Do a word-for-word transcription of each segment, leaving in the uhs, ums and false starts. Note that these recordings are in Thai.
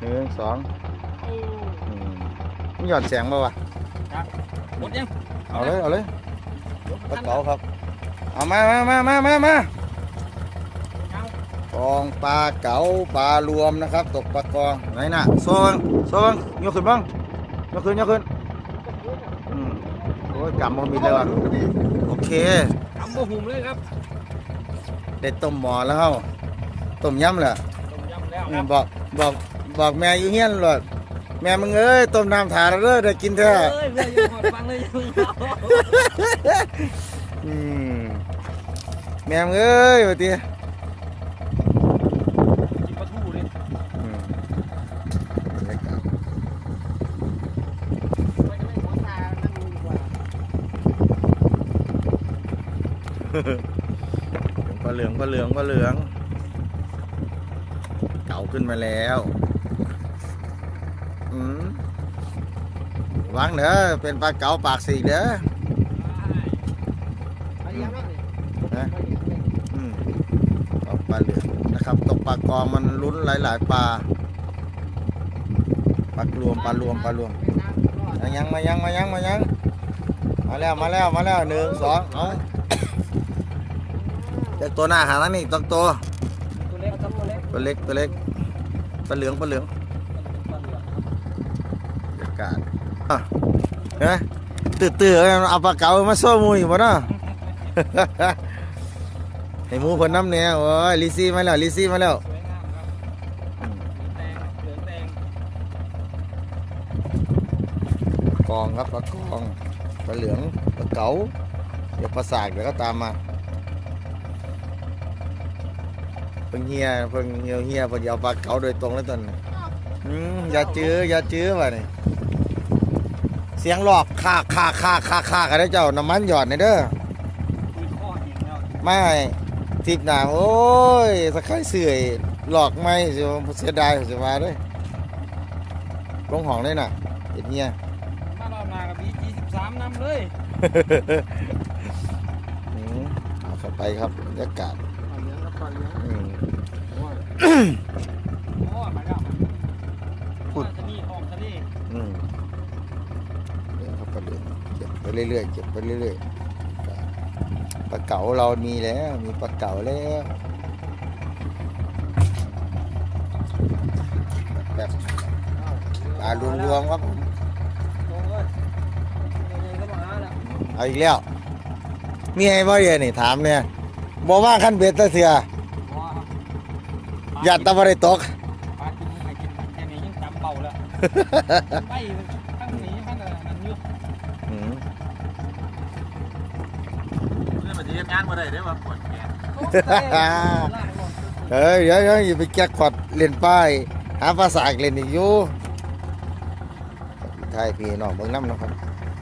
หนึ่งสองนี่หยอดแสงป่าวะหมดยังเอาเลยเอาเลยปลาเก๋าครับเอามามามามามามากองปลาเก๋าปลารวมนะครับตกปลากองไหนน่ะโซ่งโซ่งยกขึ้นบ้างยกขึ้นยกขึ้นอืมโอ้ยกำมันมีเลยว่ะโอเคกำบ่หุ่มเลยครับได้ต้มหม้อแล้วต้มยำแหละบอกบอกบอกแม่อยู่เฮียนเลยแม่มึงเอ้ยต้มน้ำถาดเลยได้กินเถอะแม่มึงเอ้ยว่าตีกินปลาทูเลยปลาเหลืองปลาเหลืองปลาเหลืองเก่าขึ้นมาแล้วอืมวางเด้อเป็นปลาเก๋าปากสีเด้อนะอืมปลาเหลืองนะครับตกปลากองมันลุ้นหลายๆปลาปลารวมปลารวมปลารวมมายังมายังมายังมายังมาแล้วมาแล้วมาแล้วหนึ่งสองเอาจากตัวหน้าหาแล้วนี่ต้องตัวตัวเล็กตัวเล็กตัวเล็กปลาเหลืองปลาเหลืองอากาศเฮ้ยตื่นตื่นเอาปลาเก๋ามาโซ่มูอยู่บ่เนาะให้มูคนน้ำเนี่ยโอ้ยลิซี่มาแล้วลิซี่มาแล้วกองครับปลากองปลาเหลืองปลาเก๋าเดี๋ยวปลาสากเดี๋ยวก็ตามมาเพิ่งเฮียเพิ่งเฮียเฮียเพิ่งเอาปลาเก๋าโดยตรงแล้วตอนนี้อย่าจื้ออย่าจื้อว่ะนี่เสียงหลอกคาคาคาคาคากันได้เจ้าน้ำมันหยอดในเด้อไม่ทิพหนาโอ้ยสักไข่เสื่อยหลอกไม่เสียเสียดายเสียมาด้วยลงห้องเลยน่ะเห็นเงี้ยมาเรามากับบีจีสิบสามนำเลยเอาเข้าไปครับบรรยากาศพูดจะมีหอมทะเลอืมเดี๋ยวเขาไปเรื่อยเก็บไปเรื่อยๆเก็บไปเรื่อยๆปลาเก๋าเรามีแล้วมีปลาเก๋าแล้วแบบปลารวมๆครับเอาอีกแล้วมีไอ้บ่เดียนี่ถามเนี่ยบอกว่าขั้นเบ็ดตะเสียยัดตะวันได้ตกปลากินไข่กินแค่นี้ยังจำเบาแล้วไปข้างนี้ข้างนั้นอยู่อืมนี่มันจะยังงานมาได้ได้ป่ะปวดแขนเฮ้ยเดี๋ยวเดี๋ยวอย่าไปแก๊กขอดเล่นป้ายหาภาษาเล่นอีกอยู่ไทยพี่น้องเบิ่งน้ำนะครับ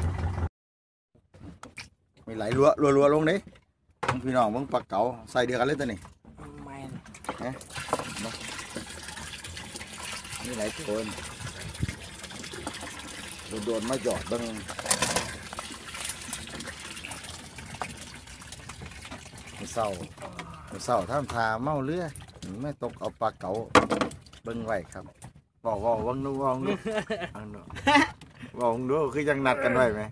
มีไหลรัวรัวรัวลงนี่พี่น้องเบิ่งปลาเก๋าใส่เดียวกันเลยตัวนี้นะนี่หลายคนโดนมาหยอดบ้างเศร้าเศร้าท่ามทาเมาเรือไม่ตกเอาปลาเก๋าเบิ้งไว้ครับบอกว่าวังนู้วังนู้วังนู้คือยังนัดกันไว้ไหม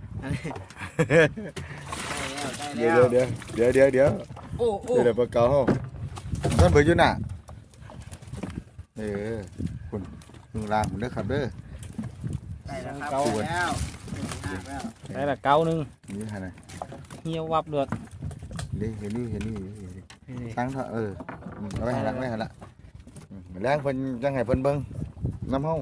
เดี๋ยวเดี๋ยวเดี๋ยวเดี๋ยวเดี๋ยวเดี๋ยวเดี๋ยวปลาเก๋าท่านเบอร์ยุ่นอ่ะเออคุณลุงรางผมเด้อครับเด้อได้แล้วครับแล้วได้ละเก้านึงนี่ฮะนะเหี่ยววับเดือดดิเห็นนี่เห็นนี่ตั้งเถอะเออเอาไว้หันละไว้หันละแรงเพิ่นจังไห้เพิ่นเบิ้งน้ำห้อง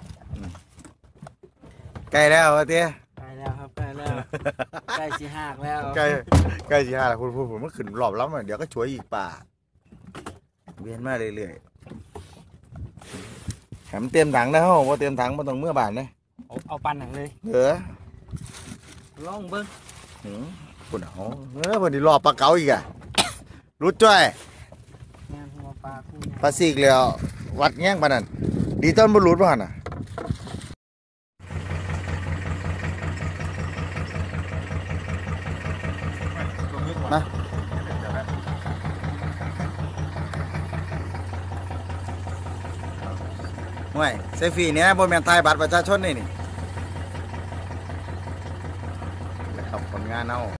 ใกล้แล้วเตี้ยใกล้แล้วครับใกล้แล้วใกล้สี่หักแล้วใกล้ใกล้สี่หักแล้วคุณพูดผมมันขึ้นรอบล้ำเดี๋ยวก็ช่วยอีกป่าเวียนมาเรื่อยๆแถมเตรียมถังนะฮะว่าเตรียมถังมาตรงเมื่อบานเลยเอาปั่นหนังเลยเออลองเบิ้งคุณเอาเออวันนี้รอปลาเก๋าอีกอะรู้จ้อยปลาซีกแล้ววัดแง่งปะนั่นดีต้นบุรุษป่ะน่ะมาห่วยเซฟฟี่เนี่ยบ่แม่นถ่ายบัตรประชาชนนี่นี่นะครับผลงานเอา